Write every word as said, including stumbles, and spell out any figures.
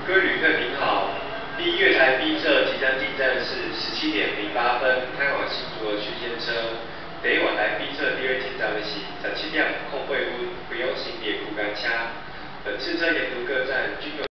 各位旅客您好，第一月台 B 侧即将进站是十七点零八分开往新竹的区间车，第一月台 B 侧第二进站的是十七点空八分，不用行列区间车。本次车沿途各站均有。